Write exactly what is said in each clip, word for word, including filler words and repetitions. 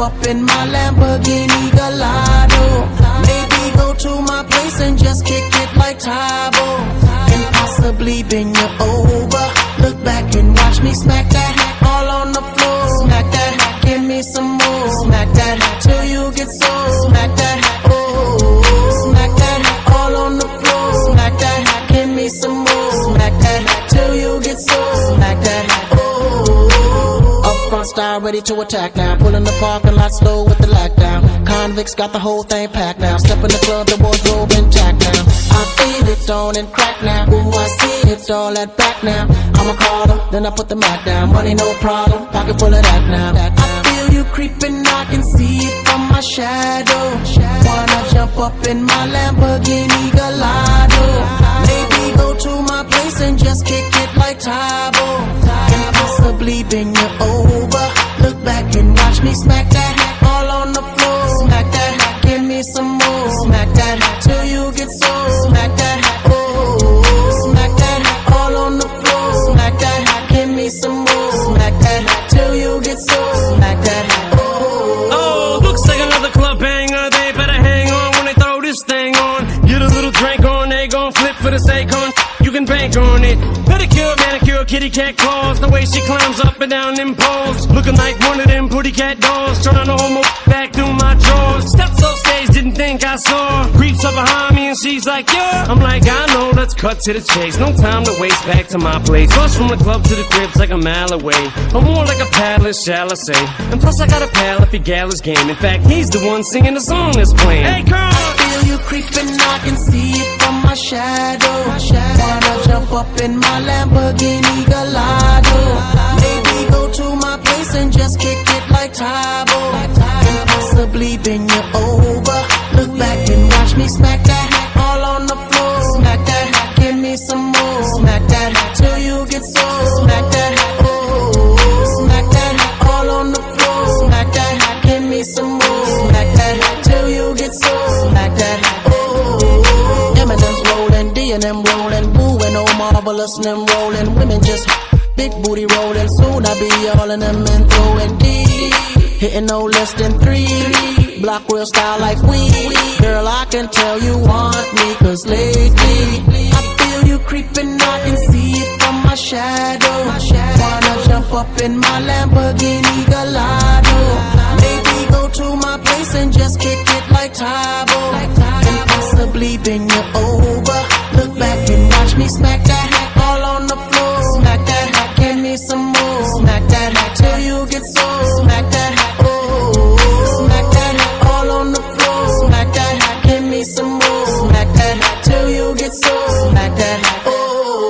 up in my Lamborghini Gallardo. Maybe go to my place and just kick it like Tybo, and possibly bend you over. Look back and watch me smack that all on the floor. Smack that, give me some more. Smack that till you get sore. Smack that, oh, smack that all on the floor. Smack that, give me some more. Smack that till you get sore. Smack that, oh. Up front style, ready to attack now. Pulling the parking lot slow with the lockdown. Convicts got the whole thing packed now. Step in the club, the wardrobe intact now. I feel it on and crack now. Ooh, I see it's all that back now. I'ma call her, then I put the Mac down. Money no problem, pocket full of that now. I feel you creeping, I can see it from my shadow. Wanna jump up in my Lamborghini Gallardo. Maybe go to my place and just kick it like Tybo, and possibly bend you over. Look back and watch me smack that all on the floor. Smack that, give me some more. Smack that till you get sore. Smack that, oh, smack that all on the floor. Smack that, give me some more. Smack that till you get sore. Smack that, oh. Oh, looks like another club banger. They better hang on when they throw this thing on. Get a little drink on, they gon' flip for the sake on. You can bank on it. Pedicure, manicure, kitty cat claws. The way she climbs up and down them poles, looking like one of them pretty cat dolls. Turn on the homo back through my drawers. Steps off stage, didn't think I saw. Creeps up behind me and she's like, yeah. I'm like, I know, let's cut to the chase. No time to waste, back to my place. Rush from the club to the crib's like a mile away. I'm more like a paddler, shall I say. And plus I got a pal if your gal is game. In fact, he's the one singing the song that's playing. Hey, girl! I feel you creeping, I can see it from my shadow. Wanna jump up in my Lamborghini Gallardo. Maybe go to my place and just kick it like Tybo, and possibly bend you over. Look back and watch me smack that all on the floor. Smack that, give me some more. Smack that till you get sore. Smack that, oh, smack that all on the floor. Smack that, give me some more. Smack that till you get sore. Smack that, oh. Eminem's rolling, D and M rolling, Boo and oh marvelous and them rolling. Women just big booty rolling. Soon I be all in them and throwing D, hitting no less than three. Block real style like we. Girl, I can tell you want me, cause lately I feel you creeping, I can see it from my shadow. Wanna jump up in my Lamborghini Gallardo. Maybe go to my place and just kick it like Tybo, and possibly bend you over. Look back and watch me smack that all on the floor. Smack that, give me some more. Smack that till you get sore. Smack that, oh, smack that all on the floor. Smack that, give me some more. Smack that till you get sore. Smack that, oh.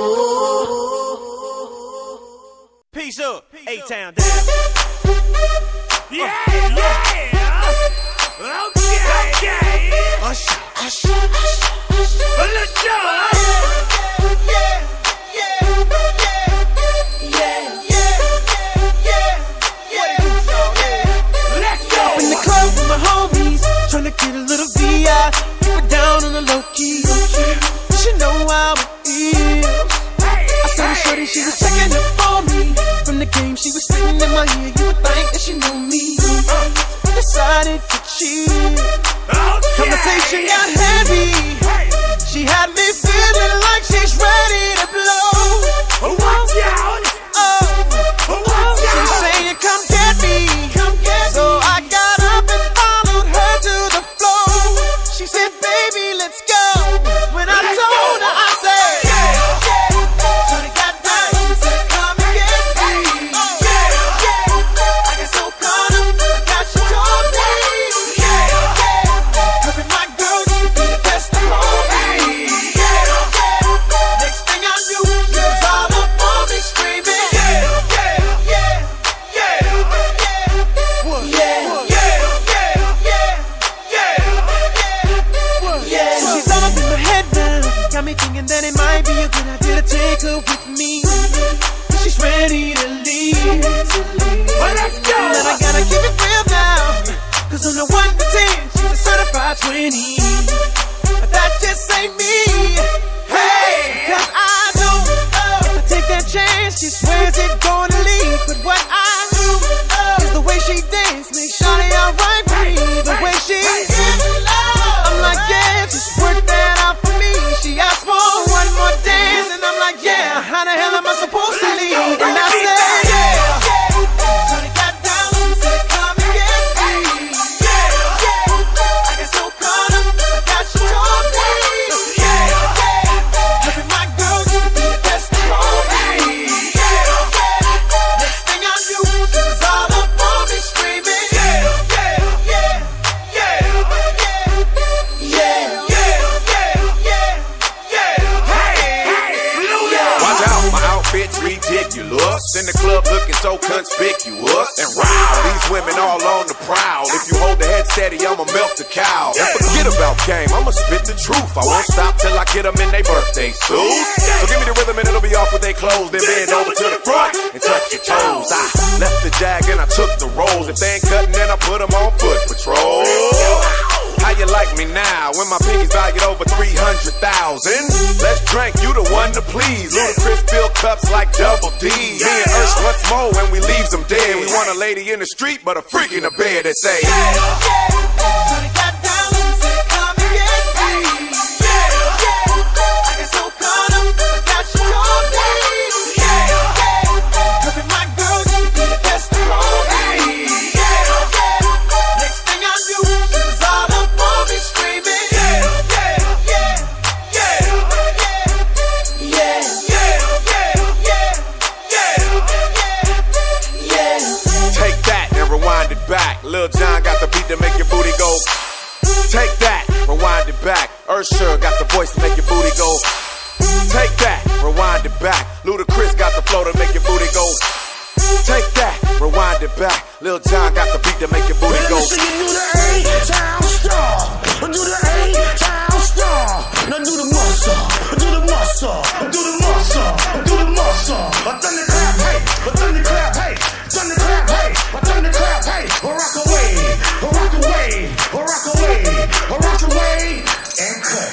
Peace up, A-Town down. Yeah, yeah. Okay, okay. Hush, hush, hush. Let's go. Yeah, yeah, yeah, yeah, yeah, yeah. Let's go. In the club with my homies, tryna get a little V I. Keep it down on the low key. You should know how it feels. I saw the shorty, she was checking up on me. From the game, she was spitting in my ear. You would think that she knew me. I decided to cheat. Conversation got heavy. She had me feeling like she's ready to blow. Watch out! Oh, watch out! She's saying, "Come get me, come get me." So I got up and followed her to the floor. She said, "Baby, let's go." When I told her, I said, "Yeah, yeah." Shorty got down and said, "Come and get me." Oh, yeah, yeah. I got so caught up, I got she told me. Yeah, yeah. Her and my girl used to be the best of all me. Thinking that it might be a good idea to take her with me. She's ready to leave. Well, let's go. But I gotta keep it real now, cause on the one to ten, she's a certified twenty. But that just ain't me. Hey, cause I know if I take that chance, she swears it's gonna leave. But what I do is the way she dance makes Shawty all Now how the hell am I supposed to leave? And I said, yeah. Shorty got down, said come and get me. Yeah, yeah. I get so caught up, I got you told me. Yeah, yeah. Every my girl, you be the best for me. Yeah, yeah. Next thing I knew, it was all up on me screaming. Yeah, yeah, yeah, yeah, yeah, yeah, yeah, yeah, yeah. Hey, hey, watch out, my outfit's ridiculous. In the club looking so conspicuous. And wow, these women all on the prowl. If you hold the head steady, I'ma melt the cow. And forget about game, I'ma spit the truth. I won't stop till I get them in their birthday suits. So give me the rhythm and it'll be off with their clothes. Then bend over to the front and touch your toes. I left the jag and I took the rolls. If they ain't cutting, then I put them on foot patrol. How you like me now when my pinky's valued over three hundred thousand? Let's drink, you the one to please. Ludacris fill cups like Double D. Me and Ursh once more when we leaves them dead. We want a lady in the street, but a freak in the bed that say, yeah, yeah. Shorty got down and said, come and get me. Yeah, yeah. I get so caught up, I got you told me. Yeah, yeah. Every my girl, you be the best for me. Yeah, yeah. Next thing I knew, it was all up on me screaming. Yeah, yeah, yeah, yeah, yeah, yeah, yeah, yeah, yeah. Take that and rewind it back. Lil Jon got the beat to make your booty go. Take that, rewind it back. Usher got the voice to make your booty go. Take that, rewind it back. Ludacris got the flow to make your booty go. Take that, rewind it back. Lil Jon got the beat to make your booty go. So you do the A-Town star, do the A-Town star. Now do the muscle, do the muscle, do the muscle, do the muscle. I done the clap, hey, I done the clap, hey, done the clap, hey, I done the clap, hey. Rock away, rock away, rock away, rock away, and cut.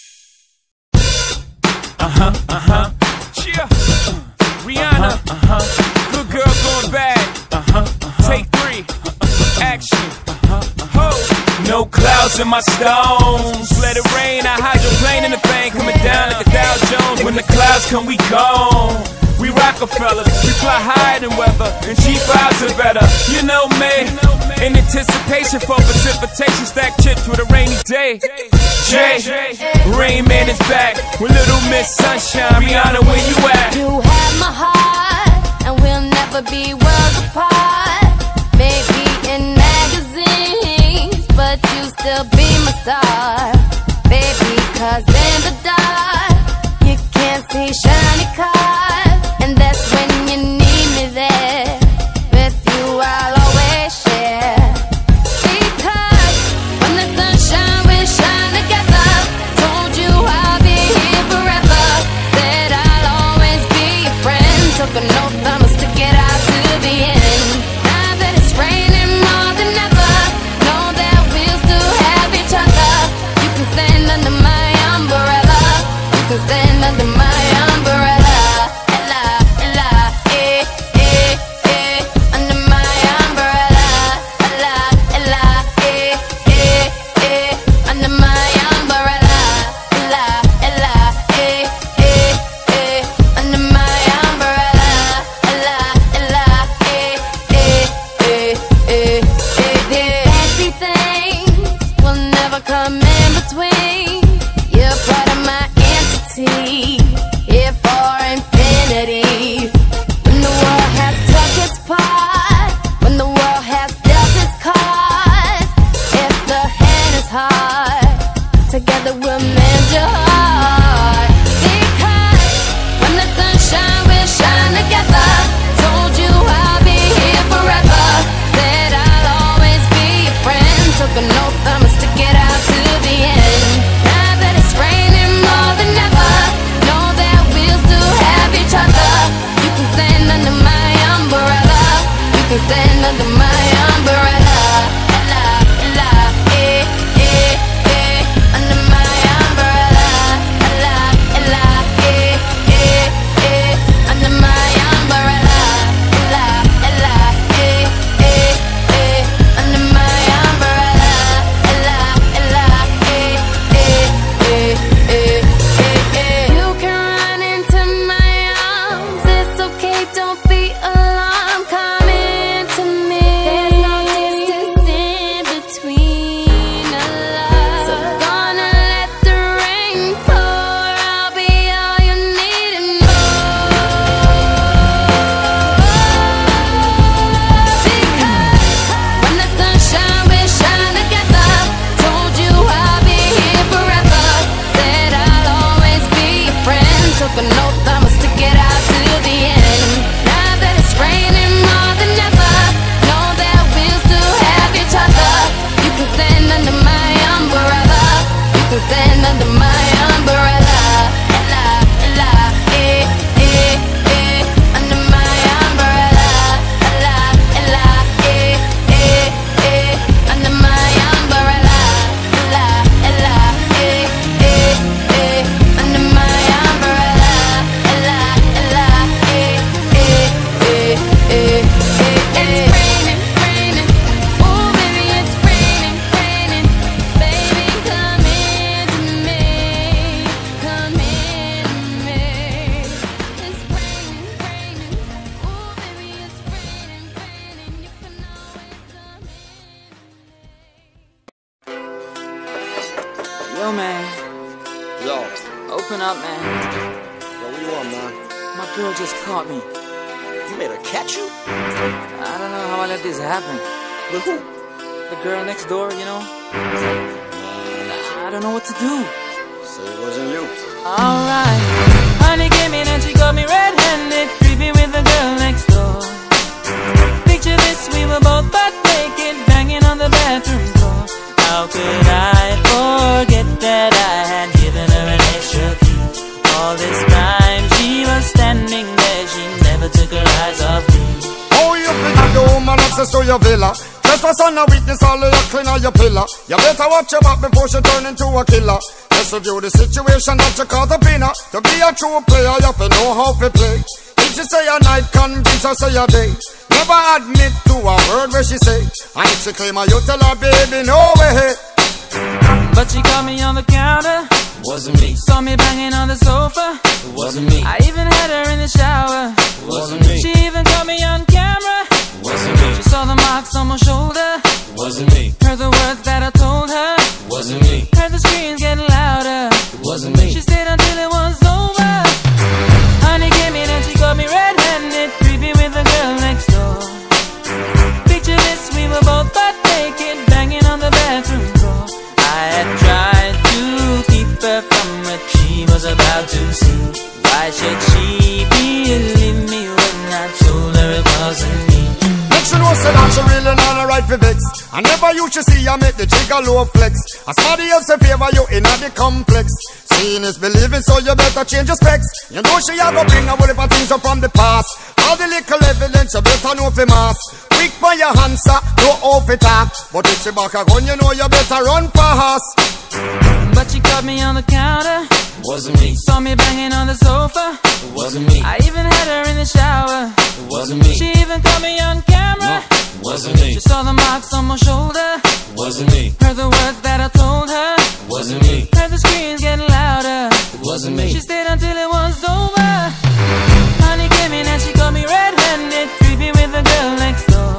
Uh huh, uh huh. Yeah. Uh, Rihanna. Uh huh. Good girl going bad. Uh huh. Uh-huh. Take three. Uh-huh. Action. Uh huh. Ho. No clouds in my stones. Let it rain. I hydroplane in the thing coming down like a Dow Jones. When the clouds come, we gone. We Rockefellers, we fly higher than weather, and cheap vibes are better. You know me, in anticipation for precipitation, stack chips with a rainy day. Jay, Rain Man is back with Little Miss Sunshine. Rihanna, where you at? You have my heart, and we'll never be worlds apart. Maybe in magazines, but you still be my star. Baby, cause in the dark, you can't see shiny cars. And that's when you need me there. With you I'll always share. Because when the sunshine we shine together. Told you I'll be here forever. Said I'll always be your friend. Took an oath, I'ma stick it out to the end. Now that it's raining more than ever, know that we'll still have each other. You can stand under my umbrella. You can stand under my umbrella. Yo, man. Yo. Open up, man. Yo, what you want, man? My girl just caught me. You made her catch you? I don't know how I let this happen. With who? The girl next door, you know? I don't know what to do. So it wasn't you. Alright. Honey came in and she got me red-handed, creepy with the girl next door. Picture this, we were both butt naked, banging on the bathroom door. How could I forget that I had given her an extra key? All this time she was standing there, she never took her eyes off me. Oh, you figure the woman access to your villa. Trespass on a weakness, all of your clean on your pillar. You better watch your back before she turn into a killer. Just review the situation that you caught up in her. To be a true player, you have to know how to play. If she say a night, convince her say a day. Never admit to a word where she say. And if she claim her, you tell her, baby, no way. But she caught me on the counter. Wasn't me. Saw me banging on the sofa. It wasn't me. I even had her in the shower. It wasn't me. She even caught me on camera. It wasn't me. She saw the marks on my shoulder. It wasn't me. Heard the words that I told her. It wasn't me. Heard the screams getting louder. It wasn't me. She stayed until it was over. Honey came in and she got me red-handed, creepy with the girl next door. Picture this, we were both butt naked, banging on the bathroom door. I had tried to keep her from what she was about to see. Why should she believe me when I told her it wasn't me? Make she know say that she really not a right for vex. I never used to see her make the trigger low flex. As somebody else in favor you in the complex. Seeing is believing, so you better change your specs. You know she a go bring a whole heap of things up from the past. All the little evidence you better know for mass. Quick for your answer, no off it up. But if she back a gun, you know you better run fast. But she caught me on the counter. Wasn't me. Saw me banging on the sofa. It wasn't me. I even had her in the shower. It wasn't me. She even caught me on camera. It wasn't me. She saw the marks on my shoulder. It wasn't me. Heard the words that I told her. It wasn't me. Heard the screams getting louder. It wasn't me. She stayed until it was over. Honey came in and she got me red-handed, creepy with the girl next door.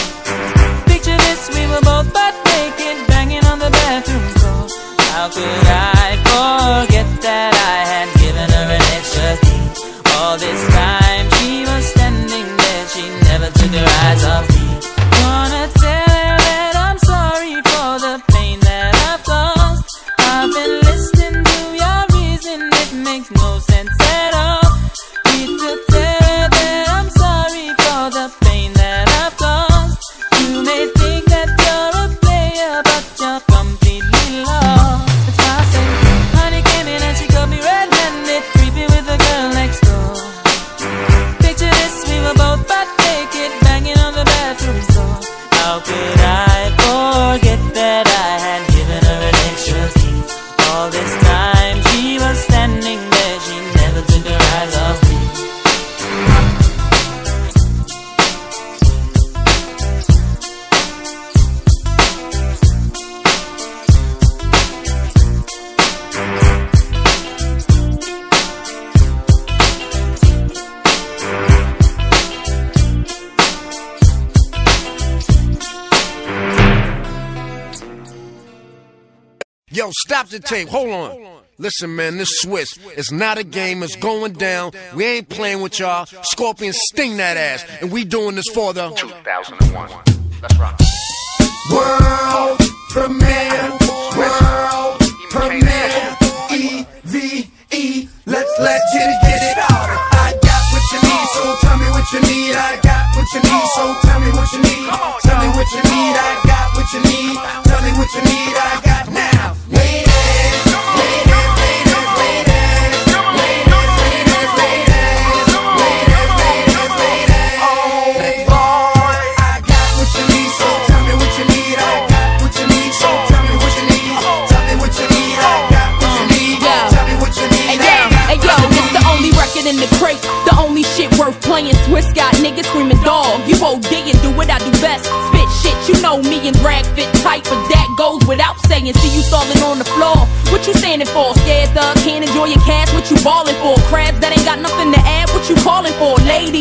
Picture this, we were both butt naked, banging on the bathroom door. How could I forget that I had given her an extra key? All this time she was standing there, she never took her eyes off me. Gonna tell her that I'm sorry for the pain that I've caused. I've been listening to your reason, it makes no sense at all. Need to tell her that I'm sorry for the pain that I've caused. You may think that you're a player, but you're completely lost. That's why I say, honey came in and she got me red-handed, creepy with the girl next door. Picture this, we were both butt naked, banging on the bathroom door. How could I forget that I had given her an extra key? All this time she was standing there, she never took her eyes off me. Yo, stop the tape. Hold on. Listen, man, this Swiss. It's not a game. It's going down. We ain't playing with y'all. Scorpion, sting that ass. And we doing this for the two thousand one. Let's rock. World premiere. World premiere. E V E. Let's let's get it, get it out. I got what you need, so tell me what you need. I got what you need, so tell me what you need. Tell me what you need. I got what you need. Tell me what you need. I got now. Ladies, ladies, ladies, ladies, ladies, ladies, ladies, ladies, ladies, ladies. Oh boy, I got what you need, so tell me what you need. I got what you need, so tell me what you need. Tell me what you need. I got what you need. Tell me what you need. Hey yo, it's the only record in the crate, the only shit worth playing. Swiss got niggas screaming dog. You O D and do what I do best. Spit shit, you know me and drag fit tight, but that goes without saying. See you stalling on the floor. What you standing for? Scared thug, can't enjoy your cash. What you ballin' for? Crabs that ain't got nothing to add. What you calling for? Ladies, it's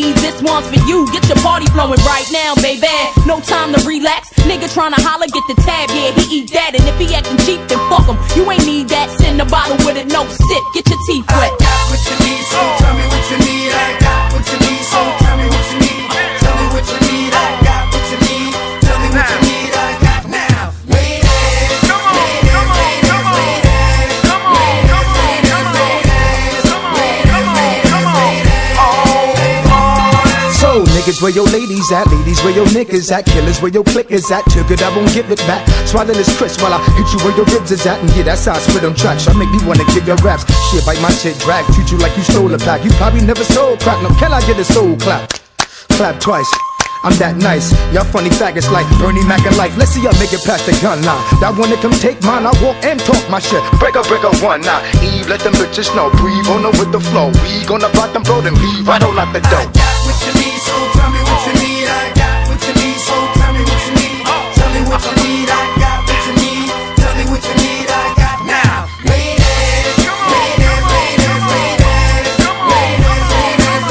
one's for you. Get your party flowing right now, baby. No time to relax. Nigga tryna holler, get the tab, yeah, he eat that. And if he acting cheap, then fuck him. You ain't need that. Send a bottle with it, no sip. Get your teeth wet. I got what you need, so tell me what you need. I got what you need, so tell me what you need. Tell me what you need. I got what you need. Tell me what you need. I got now. Ladies, come on, come on, come on, ladies, come on, come on, come on, ladies, come on, come on, come on. So niggas, where your ladies at? Ladies, where your niggas at? Killers, where your click is at? Too good, I won't give it back. Swallow this crisp while I hit you where your ribs is at. And yeah, that's how I spit on tracks. I make me wanna give your raps. Shit, bite my shit, drag. Treat you like you stole a pack. You probably never sold crack. No, can I get a soul clap? Clap twice. I'm that nice. Y'all funny faggots like Bernie Mac and life. Let's see y'all make it past the gun line. That wanna come take mine, I walk and talk my shit. Break up, break up one now. Eve, let them bitches know. Breathe on them with the flow. We gonna bottom blow them, leave right on out the door. I got what you need, so tell me what you need. I got what you need, so tell me what you need. Tell me what you need. I got what you need. Tell me what you need. I got now. Ladies, ladies, ladies, ladies, ladies, ladies, ladies,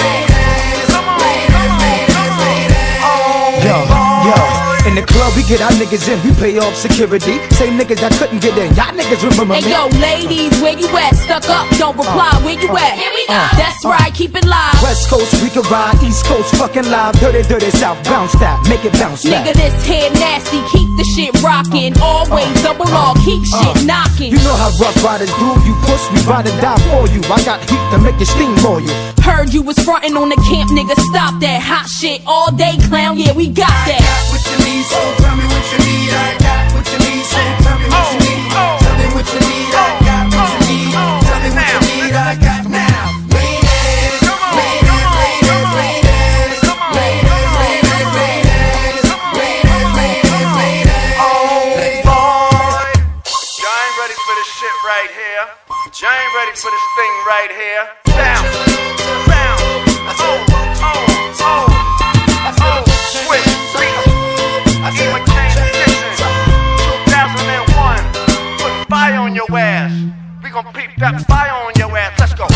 ladies, ladies. Yo, yo, in the club we get our niggas in, we pay off security. Same niggas that couldn't get in, y'all niggas remember me. Hey yo, ladies, where you at? Stuck up, don't reply, where you at? Here we go. That's right, keep it live. West Coast, we can ride, East Coast, fucking live. Dirty, dirty South, bounce that, make it bounce back. Nigga, this head nasty, keep the shit rockin'. Always double R, keep shit knockin'. You know how rough riders do, you push, we ride and die for you. I got heat to make you steam for you. Heard you was frontin' on the camp, nigga, stop that hot shit all day, clown, yeah, we got that. I got what you need, so tell me what you need. I got what you need, so tell me what you need. Tell me what you need. I got what you need. Tell me what you need. I got now. Ladies, ladies, ladies, ladies, ladies, ladies, ladies, ladies, ladies. Oh boy, y'all ain't ready for this shit right here. Y'all ain't ready for this thing right here. Down, down, oh, oh, oh, oh, switch, beat. E. McCain, Dixon, two thousand one, put fire on your ass. We gon' peep that fire on your ass. Let's go.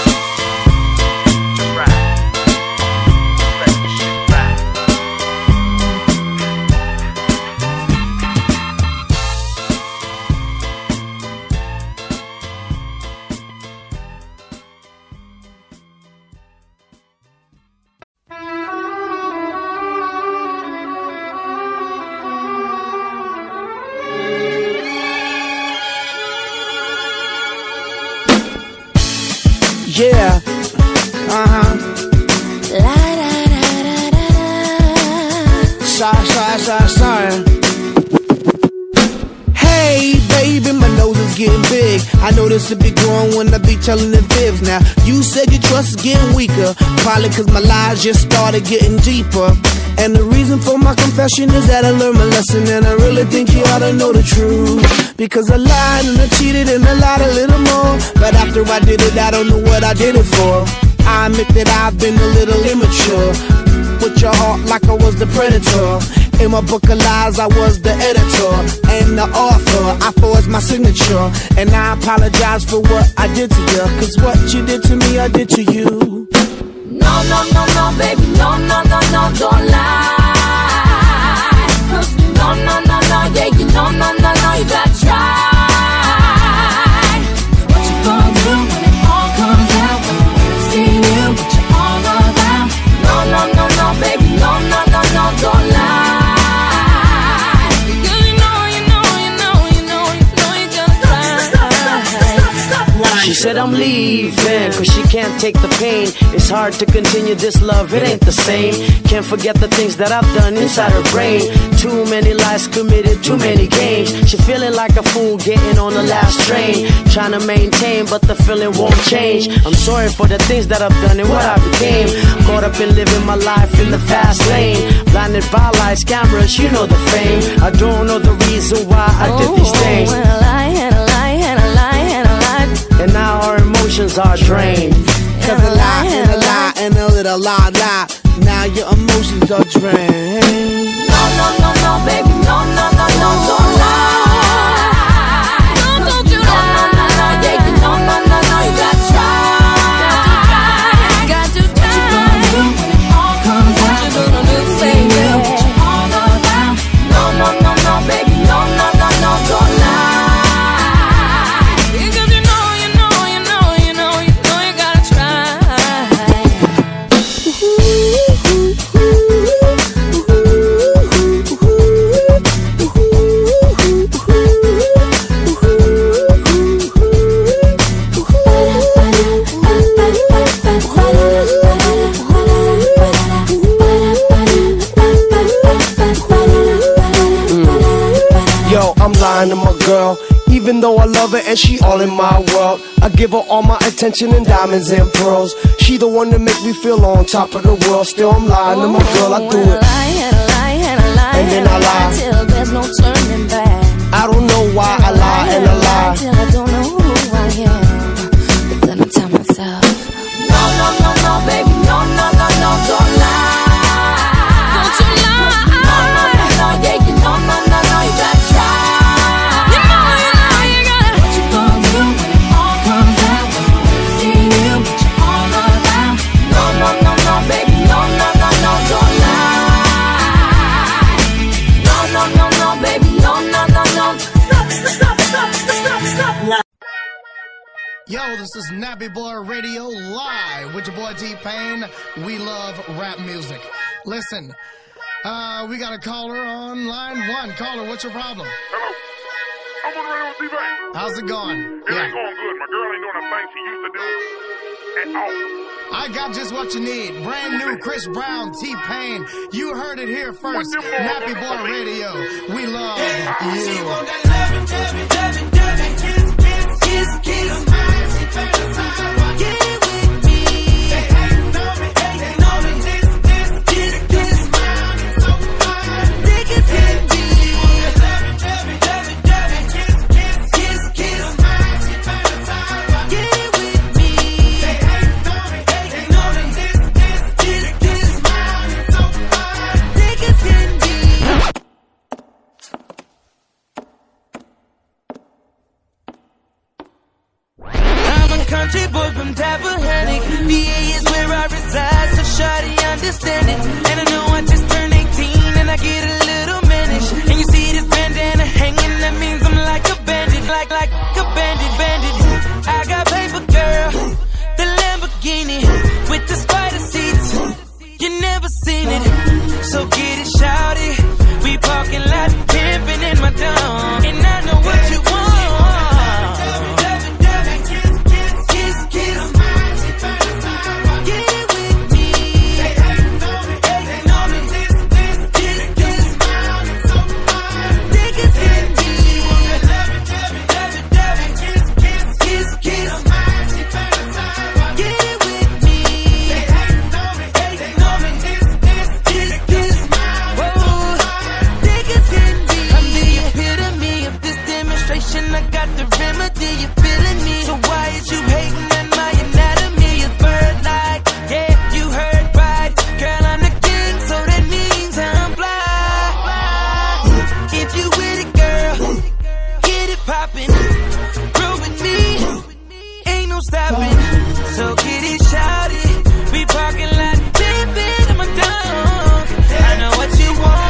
Just ride. Let this shit ride. Yeah, uh-huh. La da da da da da. Sorry, sorry, sorry, sorry. Hey, baby, my nose is getting big. I know this will be growing when I be telling the fibs. Now, you said your trust is getting weaker, probably cause my lies just started getting deeper. And the reason for my confession is that I learned my lesson, and I really think you ought to know the truth. Because I lied and I cheated and I lied a little more, but after I did it, I don't know what I did it for. I admit that I've been a little immature, with your heart like I was the predator. In my book of lies, I was the editor and the author. I forged my signature, and I apologize for what I did to you. Cause what you did to me, I did to you. No, no, no, no, baby, no, no, no, no, don't lie. No, no, no, no, yeah, you no, no, no, no, you gotta try. What you gonna do when it all comes out? When you see you, but you're all around. No, no, no, no, baby, no, no, no, no, don't lie. Because you know, you know, you know, you know, you know you just lie. She said I'm leaving, cause she can't take the pain. It's hard to continue this love, it ain't the same. Can't forget the things that I've done inside her brain. Too many lies committed, too many games. She feeling like a fool getting on the last train. Trying to maintain, but the feeling won't change. I'm sorry for the things that I've done and what I became. Caught up in living my life in the fast lane. Blinded by lights, cameras, you know the fame. I don't know the reason why I did these things. Oh, and a lie, and a lie, and a lie, and a lie. And now our emotions are drained. Cause a lie and a lie and a little lie, lie. Now your emotions are drained. No, no, no, no, baby, no, no, no, no, don't lie. No, don't you lie. No, no, no, yeah, you no, no, no, no, you gotta try. Got to try. What you gonna do when it all lying to my girl. Even though I love her and she all in my world, I give her all my attention and diamonds and pearls. She the one that make me feel on top of the world. Still I'm lying to my girl, I do it. And then I lie till there's no turning back. I don't know why I lie and I lie till I don't know who I am. But then I tell myself, no, no, no, no, baby, no, no, no, no, don't lie. Don't you lie? No, no, no, no, yeah, you know, no, no, no, you gotta try. You know, you know, you gotta. What you gonna do when it all comes out? See you, but you all around. No, no, no, no, baby, no, no, no, no, don't lie. No, no, no, no, baby, no, no, no, no. Stop, stop, stop, stop, stop, stop. Yo, this is Nappy Boy Radio live with your boy T-Pain. We love rap music. Listen, uh, we got a caller on line one. Caller, what's your problem? Hello. I'm on the radio with T-Pain. How's it going? It Yeah. ain't going good. My girl ain't doing the thing she used to do at all. I got just what you need. Brand new Chris Brown, T-Pain. You heard it here first. Nappy Boy Radio. We love you. She want that loving, loving, loving, loving, kiss, kiss, kiss, kiss. She fantasize, get with me. They hating on me, hating on me. This, this, this, this. Smile is so fine. They can hit me. She want that loving, loving, loving, loving, kiss, kiss, kiss, kiss. She fantasize, get with me. They hating on me, hating on me. This, this, this, this. Smile is so fine. They can hit me. I'm a country boy from Tappahannock. V A is where I reside, so shawty understand it. And I know I just turned eighteen and I get a little mannish. And you see this bandana hanging, that means I'm like a bandit, like like a bandit, bandit. I got paper, girl, the Lamborghini with the spider seats. You never seen it, so get it, shawty. We parking lot pimping in my dome, and I know what you want. I got the remedy, you feeling me? So why is you hating on my anatomy? It's bird-like, yeah, you heard right. Girl, I'm the king, so that means I'm fly. If you with it, girl, get it poppin'. Grow with me, ain't no stopping. So get it shouted, we parking lot, pimpin' in my dome. I know what you want.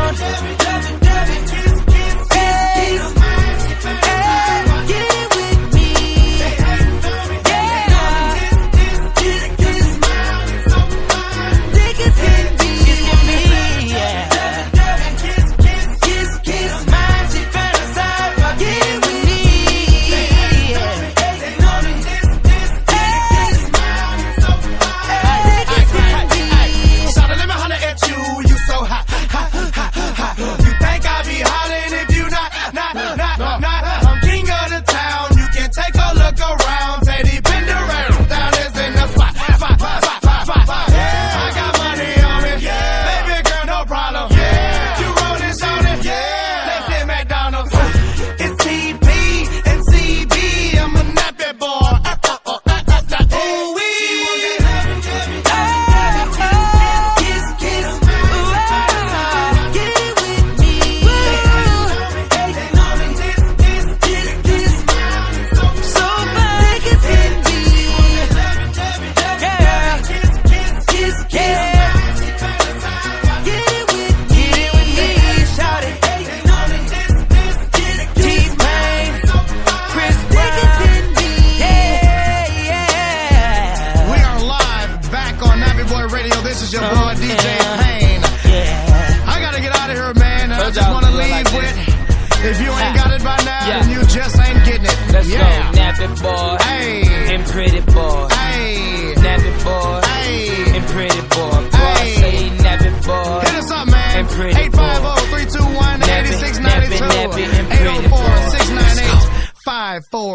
If you ain't got it by now, yeah, then you just ain't getting it. Let's yeah. go, Nappy Boy. Hey. And Pretty Boy. Hey. Nappy Boy. Hey. And Pretty Boy. Boy, hey. Say Nappy Boy. Hit us up, man. And Pretty eight five zero, three two one, eight six nine two. Nappy, Nappy, and Pretty eight oh four,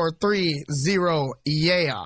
four three zero, yeah.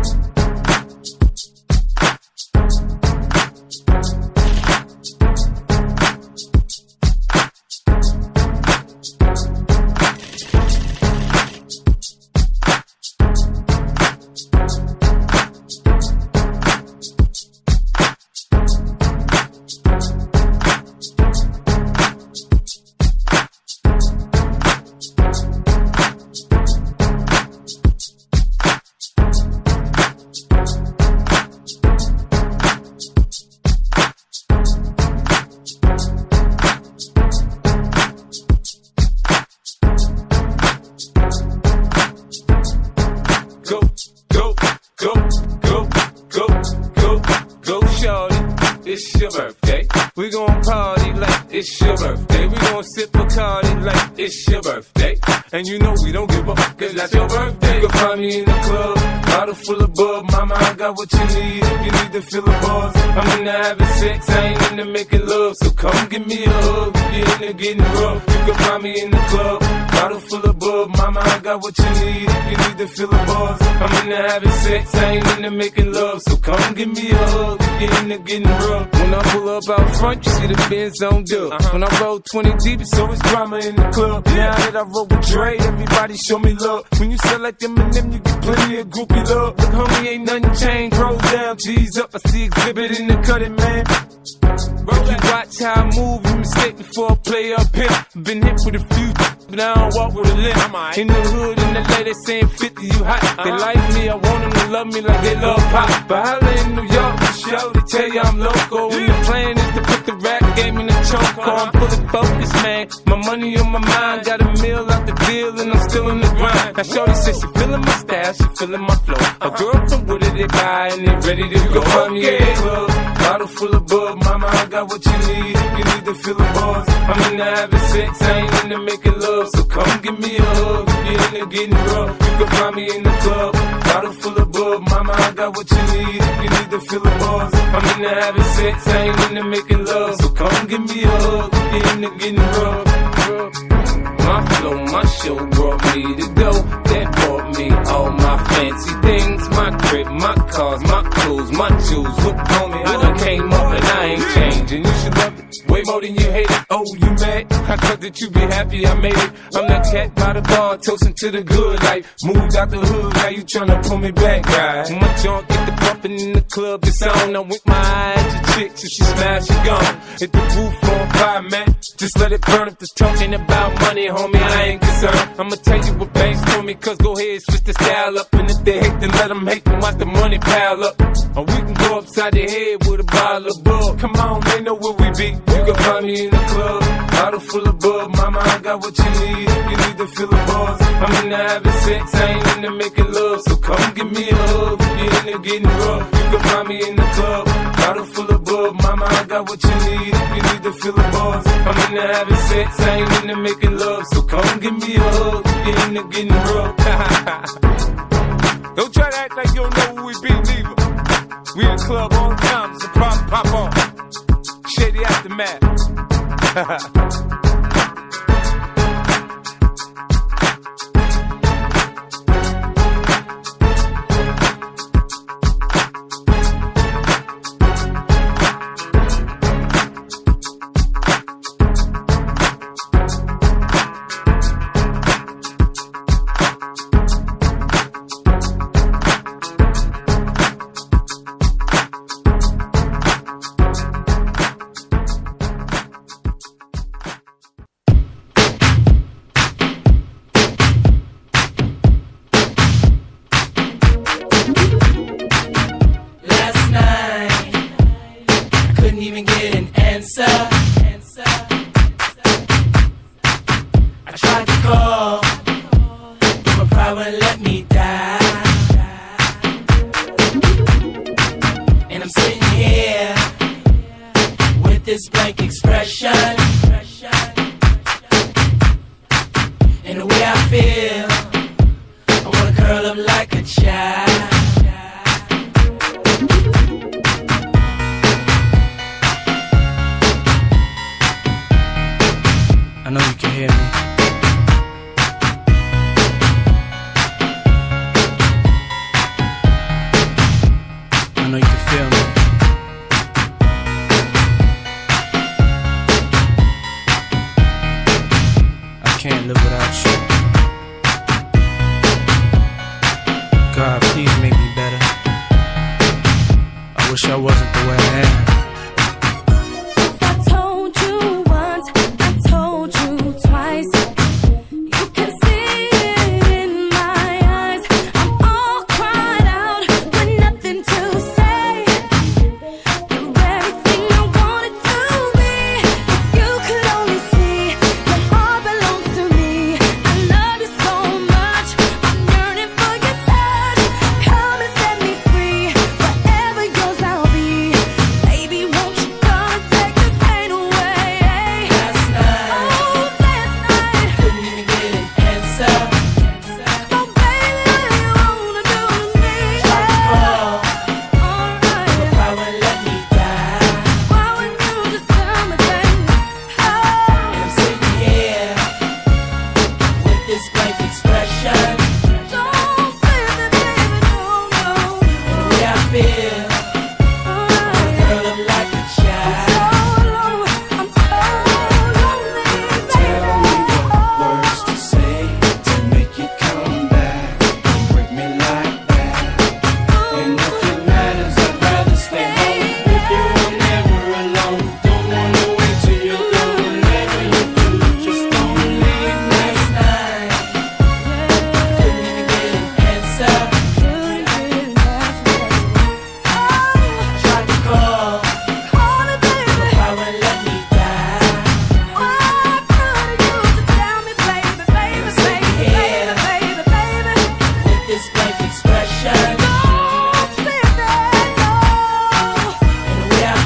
It's your birthday. We gon' party like it's your birthday. We gon' sip Bacardi like it's your birthday. And you know we don't give a fuck, cause that's your birthday. You can find me in the club, bottle full of bub. Mama, I got what you need if you need to fill the bars. I'm into having sex, I ain't into making love. So come give me a hug if you're into getting rough. You can find me in the club, bottle full of bub. Mama, I got what you need if you need to fill the bars. I'm into having sex, I ain't into making love. So come give me a hug if you're into getting rough. When I pull up out front, you see the Benz on dub. Uh-huh. When I roll twenty deep, it's always drama in the club. Now that I roll with Dre, everybody show me love. When you sell like Eminem, you get plenty of groupie love. Look, homie, ain't nothing changed. Roll down, G's up. I see exhibit in the cutting, man. If you watch how I move, you mistake before I play up here. Been hit with a few, but I don't walk with a limp. In the hood, in the lady saying fifty, you hot. They like me, I want them to love me like they love pop. But holla in New York, for sure, they tell you I'm local. And the plan is to put the rap game in the choke. I'm fully focused, man. My money on my mind, got a meal out the deal, and I'm still in the grind. Now shorty says she feeling my style, she feeling my flow. A girl from Wooded, they buy, and they ready to go. Fuck me in the club, bottle full of bub. Mama, I got what you need if you need to fill the bars. I'm into having sex, I ain't into making love. So come give me a hug if you're into getting rough. You can find me in the club, bottle full of bub. Mama, I got what you need if you need to fill the bars. I'm into having sex, I ain't into making love. So come give me a hug if you're into getting rough. My flow, my show brought me to go. That brought me all my fancy things. My crib, my cars, my clothes, my jewels. Look, homie, I done came up and I ain't changing. You should love it way more than you hate it. Oh, you mad? I thought that you be happy I made it. I'm that cat by the bar, toasting to the good life. Moved out the hood, now you tryna pull me back, guy. My junk get the bumping in the club, it's on. I'm with my eyes, your chick, if she smash, she gone. Hit the roof on fire, man. Just let it burn if it's talking about money, homie, I ain't concerned. I'ma tell you what banks for me, cause go ahead, switch the style up. And if they hate, then let them hate, then watch the money pile up. Or we can go upside the head with a bottle of bug. Come on, they know where we be. You can find me in the club, bottle full of bub. Mama, I got what you need if you need to fill the bars. I'm into having sex, I ain't into making love. So come give me a hug if you're into getting rough. You can find me in the club, bottle full of bub. Mama, I got what you need if you need to fill the bars. I'm into having sex, I ain't into making love. So come give me a hug if you're into getting rough. Don't try to act like you don't know who we be, neither. We in the club all the time, it's a problem, pop on. Shady Aftermath.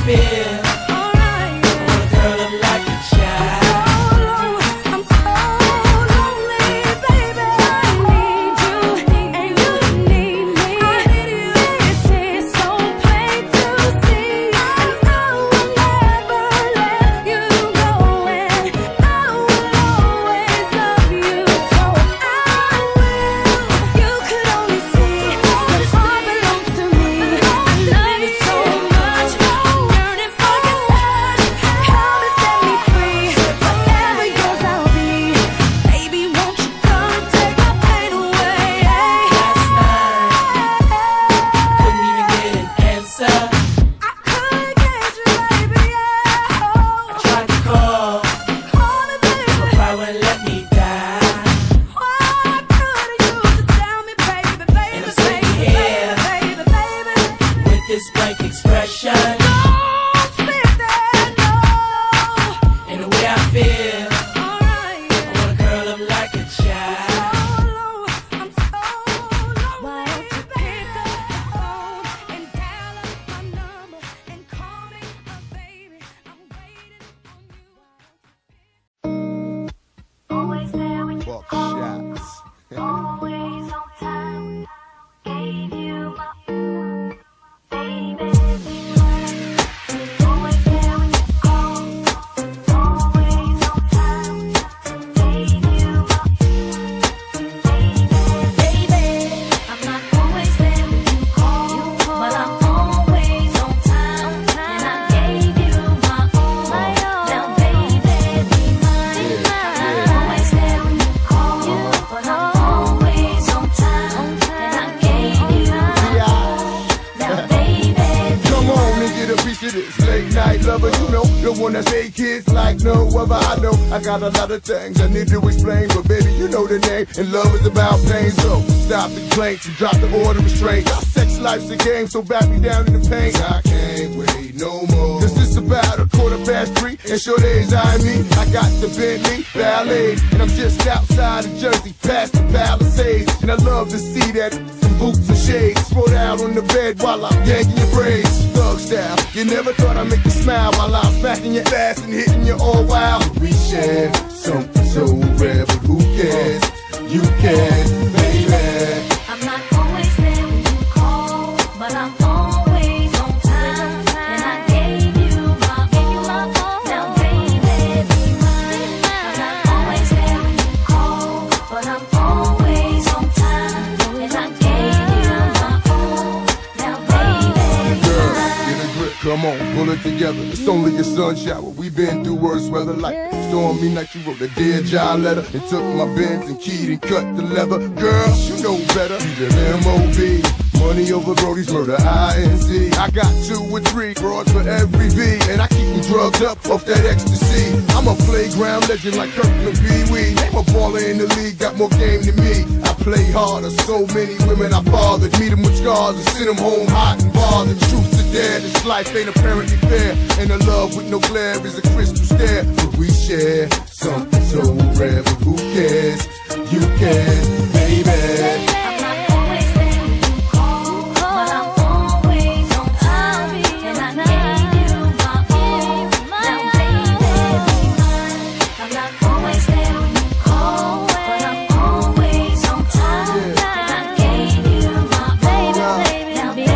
feel. Alright. I want a girl up like a child. I'm so lonely, baby. I need you, and you need me. I need you. This is so plain to see, and I will never let you go. And I will always love you, so I will. You could only see your heart belongs to me. I love you so much, yearning for your touch. Come and set me free, forever yours I'll be. Baby, won't you come and take my pain away? Last night, couldn't even get an answer. I couldn't get you, baby, yeah. I tried to call, call me, baby, but I wouldn't let me die. Why couldn't you just tell me, baby, baby, and I'm sitting here, baby, baby, with this blank expression. Don't sit there, no. And the way I feel, alright. I want a girl up like a child. I'm so low. Why don't you pick up the phone and dial up my number and call me, my baby? I'm waiting on you. Always there when you call. Always on time. Gave you my baby. Always there when you call. Always on time. Gave you my baby. I'm not always there when you call, but I'm always on time. And I gave you my all. Now baby, be mine. I'm not always there when you call, but I'm always on time. And I gave you my all. Now baby, Come on and get a piece of this late night lover, you know, the one that say kids like no other. I know I got a lot of things I need to explain, but baby, you know the name, and love is about pain. So stop the complaints and drop the order of restraint. Our sex life's a game, so back me down in the pain. I can't wait no more. Cause it's about a quarter past three, and sure days I me. I got the Bentley Ballet, and I'm just outside of Jersey, past the Palisades. And I love to see that, some boots and shades, spread out on the bed while I'm yanking your braids. Thug style, you never thought I'd make you smile while I'm smacking your ass and hitting you all wild. We share something so rare, but who cares? You can, baby. I'm not always there when you call, but I'm always on time. And I gave you my all. Now baby, be mine. I'm not always there when you call, but I'm always on time. And I gave you my all. Now baby, be Girl, mine. get a grip, come on, pull it together. It's only a sun shower. We've been through worse weather like stormy night. You wrote a Dear John letter and took my Benz and keyed and cut the leather. Girl, you know better. You the M O B. Money over Brody's murder, I N C. I got two or three broads for every V, and I keep them drugged up off that ecstasy. I'm a playground legend like Kirkland Pee Wee. Ain't a baller in the league, got more game than me. I play harder, so many women I bothered. Meet them with scars and send them home hot and bothered. Truth to dare, this life ain't apparently fair. And a love with no glare is a crystal stare. But we share something so rare, but who cares? You can, baby. I'm not always there when you call, but I'm always on time. And I gave you my all. Now baby, be mine. I'm not always there when you call, but I'm always on time. And I gave you my all. Now baby, be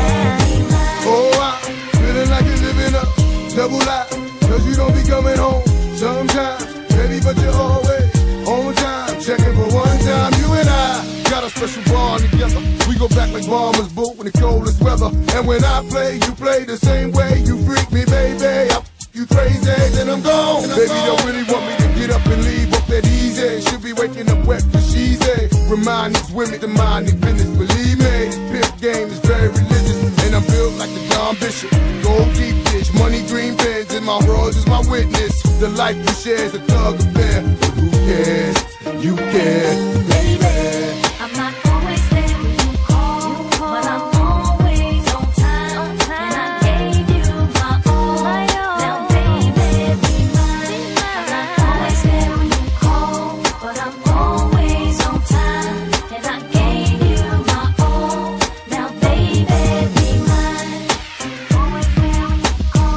mine. Oh, I'm feeling like you're living a double life. Cause you don't be coming home sometimes, baby, but you're always on time. Checking for one time, you and I got a special bond together. We go back like bombers, boot in the coldest weather. And when I play, you play the same way. You freak me, baby. I f you crazy, then I'm gone. And baby, don't really want me to get up and leave up that easy. Should be waking up wet for she's a. Remind these women to mind their business. Believe me, this pimp game is very religious. And I'm built like the John Bishop. Gold deep dish, money green pens, and my world is my witness. The life we share is a thug affair. But who cares? You care, baby. I'm not always there when you call, but I'm always on time. And I gave you my all. Now baby, be mine. I'm not always there when you call, but I'm always on time. And I gave you my all. Now baby, be mine. Always there when you call.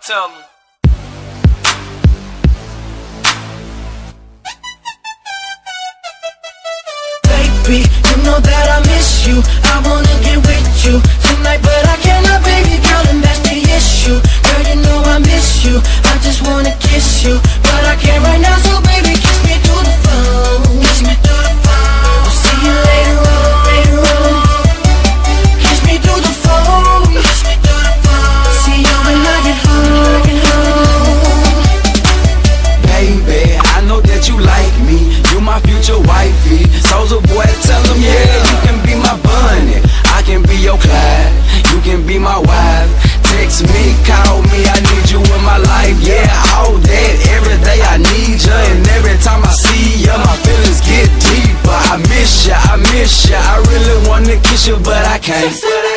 tell them. Baby, you know that I miss you. I wanna get with you tonight, but I cannot, baby girl, and that's the issue. Girl, you know I miss you. I just wanna kiss you, but I can't right now, so baby, kiss me through the phone. Kiss me through the phone. I'll see you later on, later on. Kiss me through the phone. Kiss me through the phone. See you when I get home, get home. Baby, I know that you like me. You my future wifey. Soulja boy, tell him, yeah, you can be my bunny. I can be your Clyde. You can be my wife. Text me, call me, I need you in my life. Yeah, all that, every day I need you. And every time I see you, my feelings get deeper. I miss you, I miss you. I really wanna kiss you, but I can't.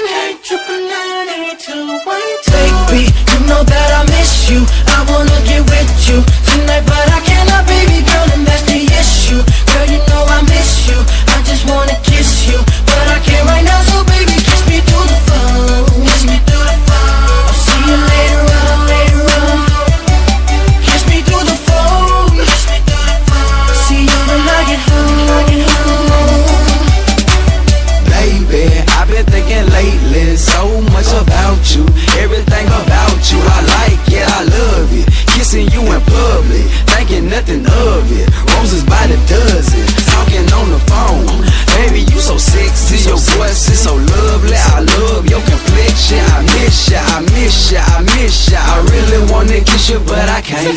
Baby, you know that I miss you. I wanna get with you tonight, but I cannot, baby girl, and that's the issue. Girl, you know I miss you. I just wanna kiss you, but I can't right now, so baby, kiss me through the phone. Kiss me through the phone. I'll see you later on, later on. Kiss me through the phone. Kiss me through the phone. See you when I get home, get home. Baby, I've been thinking lately so much about you. Everything about you, I like it, I love it. Kissing you in public, thinking nothing of it. Roses by the dozen, talking on the phone. Baby, you so sexy, your voice is so lovely. I love your complexion. I miss ya, I miss ya, I miss ya. I really wanna kiss you, but I can't.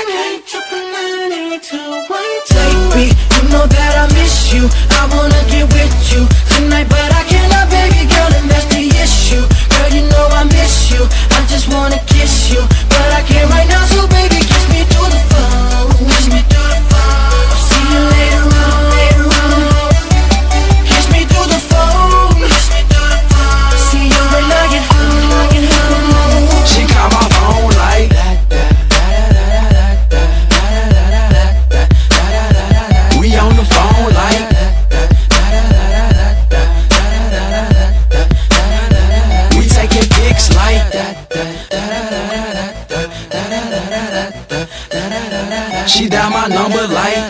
Baby, you know that I miss you. I wanna get with you tonight, but I cannot, baby girl, and that's the issue. Girl, you know I miss you. I just wanna kiss you, but I can't right now, so baby, kiss me through the phone. Kiss me through the phone. I'll see you later on, later on. Kiss me through the phone. Kiss me through the phone. See you when I get home, get home. She call my phone like we on the phone like we taking pics like she dial my number like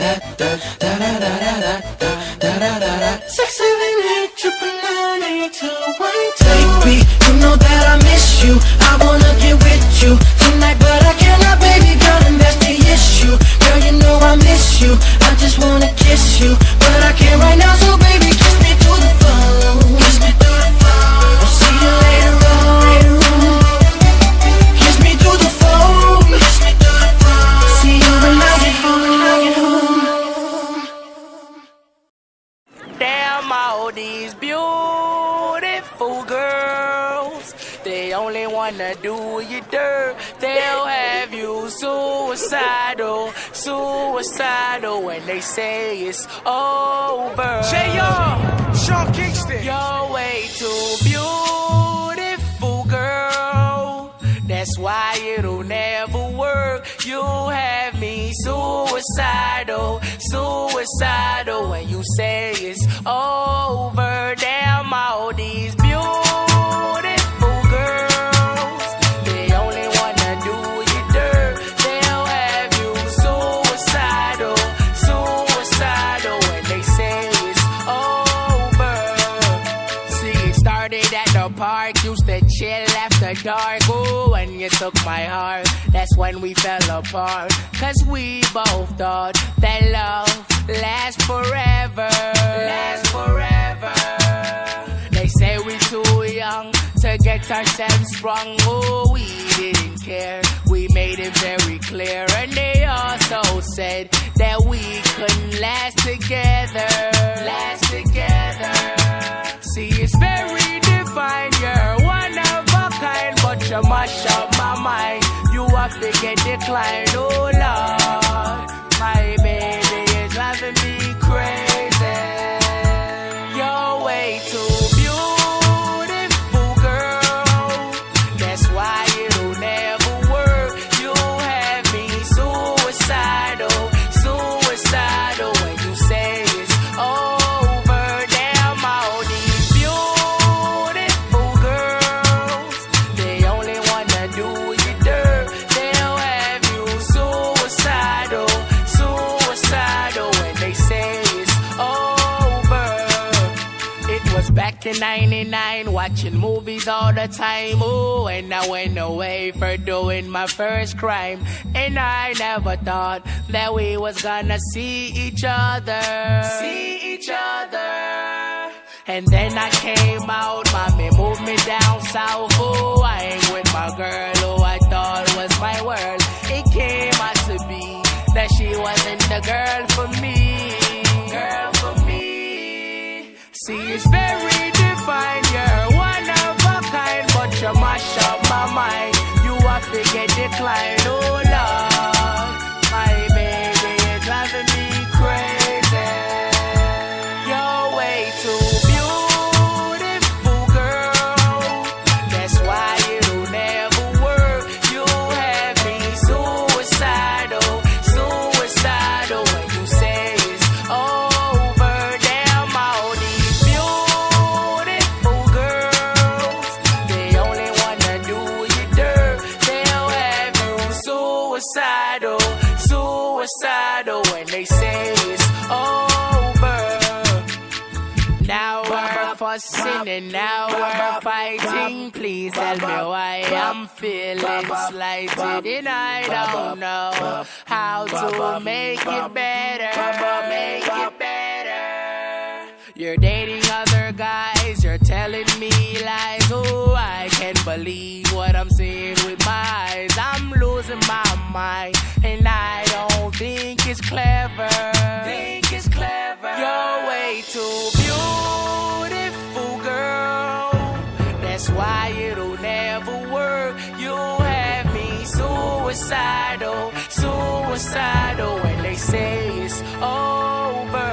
six, seven, eight, triple nine, eight, two, one. Baby, you know that I miss you. I wanna get with you tonight, but I cannot, baby girl, and that's the issue. Girl, you know I miss you. I just wanna kiss you, but I can't right now, so baby, kiss me through the phone. Kiss me through the phone. I'll see you later on, later on. Kiss me through the phone. Kiss me through the phone. See you when I get home, when I get home. Damn, all these beautiful girls, they only wanna do you dirt. They'll have you suicidal, suicidal when they say it's over. J R, Sean Kingston. You're way too beautiful, girl. That's why it'll never work. You have me suicidal, suicidal when you say it's over. Damn, all these beautiful girls, they only wanna do you dirt. They'll have you suicidal, suicidal when they say it's over. See, it started at the park, used to chill after dark. Ooh, when you took my heart, that's when we fell apart. Cause we both thought that love lasts forever. Lasts forever. They say we too young to get ourselves sprung. Oh, we didn't care. We made it very clear. And they also said that we couldn't last together. Last together. See, it's very divine. You're one of a kind, but you mash up my mind. You have to get declined. Oh, Lord, my baby is driving me crazy. You're way too beautiful, girl. That's why it'll never work. You have me suicidal, suicidal when you say it's over. Damn, all these beautiful girls, they only wanna do you dirt. was back in ninety-nine, watching movies all the time. Ooh, and I went away for doing my first crime. And I never thought that we was gonna see each other. See each other. And then I came out, mommy moved me down south. Ooh, I ain't with my girl who I thought was my world. It came out to be that she wasn't the girl for me. Girl for me. See, it's very divine, you're one of a kind, but you mash up my mind. You have to get declined, oh Lord. My baby, you're driving me crazy. You're way too beautiful, girl. That's why it'll never work. You have me suicidal, suicidal when you say it's over. Damn, all these beautiful girls, they only wanna do you dirt. They'll have you suicidal, suicidal when they say it's over. Now we're fussing and now we're fighting. Please tell me why I'm feeling slighted, and I don't know how to make it better. Make it better. You're dating other guys, you're telling me lies. Oh, I can't believe what I'm seeing with my eyes. I'm losing my mind, and I don't think it's clever. Think it's clever. You're way too beautiful, girl. That's why it'll never work. You have me suicidal, suicidal when they say it's over.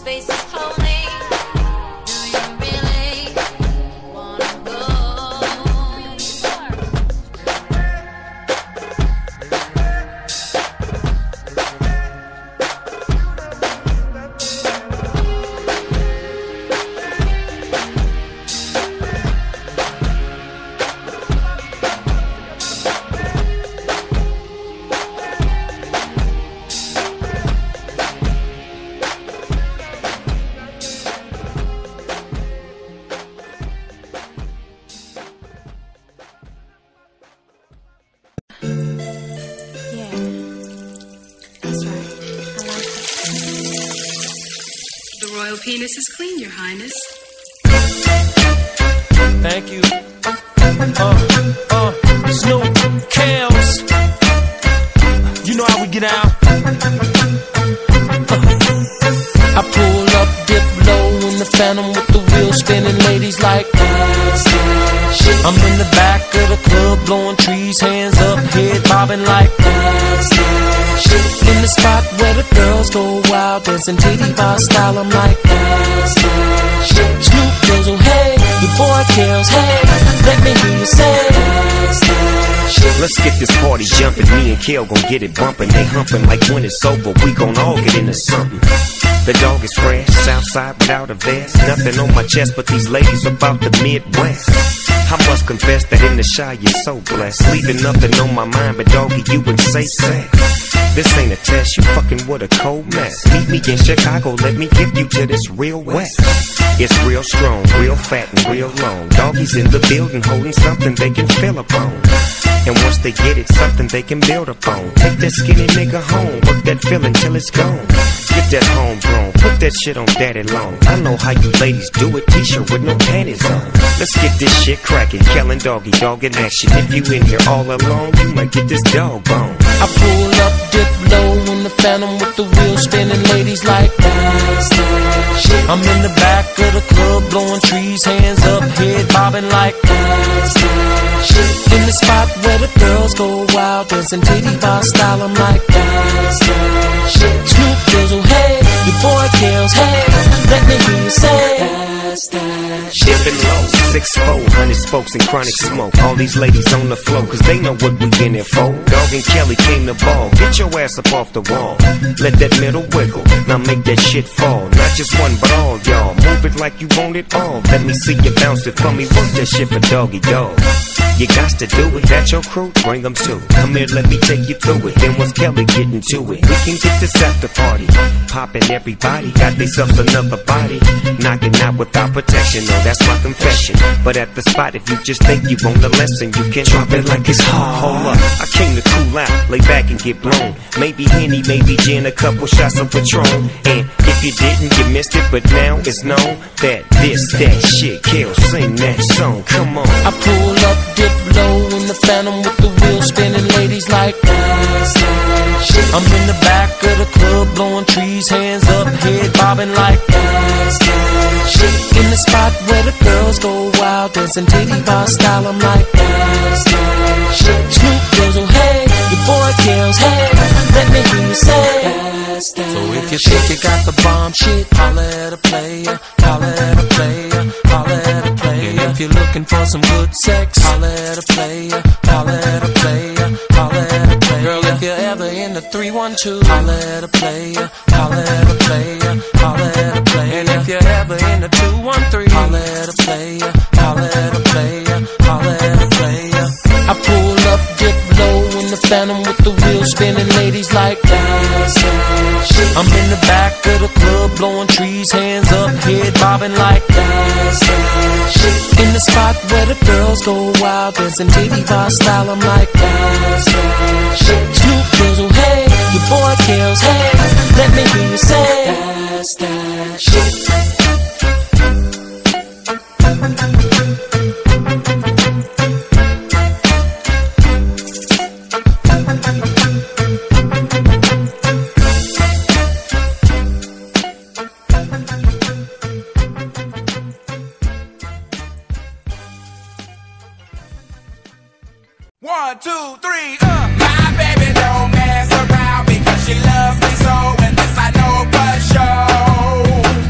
space is holy. Do you really wanna go? Penis is clean, Your Highness. Thank you. Uh, uh, Snoop, Kels. You know how we get out. I pull up, dip low in the Phantom with the wheels spinning, ladies like I'm in the back of the club blowing trees, hands up, head bobbing like in the spot where the girls go wild, dancing titty bar style. I'm like Snoop Dizzle, hey, your boy Kels, hey, let me hear you say. Let's get this party jumping. Me and Kel gon' get it bumping. They humping like when it's over, we gon' all get into something. The dog is fresh, Southside without a vest. Nothing on my chest but these ladies about the Midwest. I must confess that in the shy you're so blessed. Leaving nothing on my mind but doggy, you would say sex. This ain't a test, you fucking with a cold mess. Meet me in Chicago, let me give you to this real west. It's real strong, real fat and real long. Doggies in the building holding something they can feel upon. And once they get it, something they can build upon. Take that skinny nigga home, work that feeling till it's gone. Get that homegrown, put that shit on daddy long. I know how you ladies do it, t-shirt with no panties on. Let's get this shit cracking, Kel and Doggy, dog in action. If you in here all alone, you might get this dog bone. I pull up, dip low in the Phantom with the wheels spinning, ladies like I'm in the back of the club blowing trees, hands up, head bobbing like in the spot where the girls go wild, dancing titty bar style. I'm like Snoop Dizzle, hey, your boy Kels, hey, let me hear you say. Dipping low, six four, hundred spokes and chronic smoke. All these ladies on the floor, cause they know what we in it for. Dog and Kelly came to ball, get your ass up off the wall. Let that middle wiggle, now make that shit fall. Not just one, but all y'all, move it like you want it all. Let me see you bounce it for me, work that shit for Doggy Dog. You got to do it, that your crew, bring them too. Come here, let me take you through it. Then once Kelly getting to it, we can get this after party. Poppin' everybody, got themselves another body. Knocking out without protection, no, that's my confession. But at the spot, if you just think you want a lesson, you can drop it like it's hard. Hold up, I came to cool out, lay back and get blown. Maybe Henny, maybe gin, a couple shots of Patron. And if you didn't, you missed it, but now it's known that this, that shit, Kel, sing that song, come on. I pull up, dip low in the Phantom with the wheels spinning, ladies like I'm in the back of the club blowing trees, hands up, head bobbing like in the spot where the girls go wild, dancing titty bar style. I'm like Snoop Dizzle, hey, your boy Kels, hey, let me hear you say. So if you think you got the bomb shit, holla at a player, holla at a player, holla at a player. And if you're looking for some good sex, holla at a player, holla at a player, holla at a player. Girl, if you're ever in the three one two, holla at a player, holla at a player, holla at a player. And if you're ever in the two one three, holla at a player, holla at a player, holla at a player. I pull up, dip low in the Phantom with the wheels spinning, ladies like I'm in the back of the club blowing trees, hands up, head bobbing like in the spot where the girls go wild, dancing titty bar style. I'm like Snoop Dizzle, hey, your boy Kels, hey, let me hear you say. That's that shit. One, two, three, uh. My baby don't mess around because she loves me so, and this I know for sure.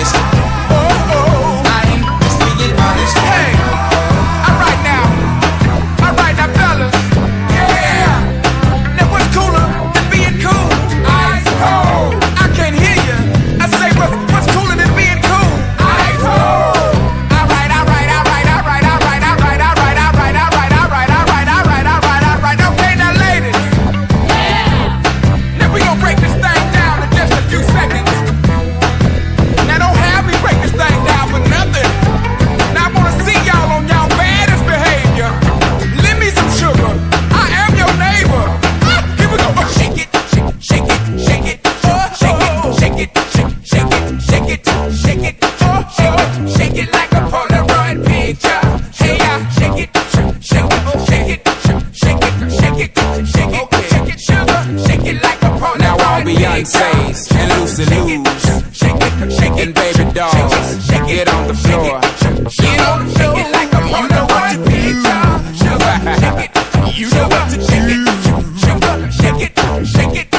honest. Oh, oh, I ain't just being honest. Hey, alright now, alright now, fellas. Yeah, now what's cooler than being cool? Ice cold. I can't hear you. I say what's what's cooler than being cool? Ice cold. Alright, alright, alright, alright, alright, alright, alright, alright, alright, alright, alright, alright, alright, alright. Okay, now ladies. Yeah. Now we gon' break this thing down in just a few seconds. Now don't have me break this thing down for nothing. Now I wanna see y'all on y'all baddest behavior. Lend me some sugar. I am your neighbor. Ah, here we go. Oh, shake it, shake it, shake it, shake it, shake it, shake it, shake it, shake it, shake it, oh, shake it, shake it like a Polaroid picture. Hey, yeah, shake it, shake it, shake it, shake it, shake it, shake it, shake it, sugar, shake it like a Polaroid picture. Now all Beyonce's and Lucy Lou's and baby dolls, get on the floor, get on the floor. Shake it like a Polaroid picture. Sugar, shake it, you know what to shake it, sugar, shake it, shake it.